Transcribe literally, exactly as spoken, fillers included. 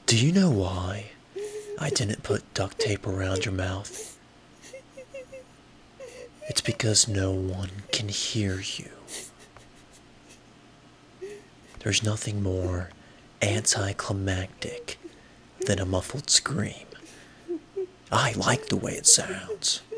Do you know why I didn't put duct tape around your mouth? It's because no one can hear you. There's nothing more anticlimactic than a muffled scream. I like the way it sounds.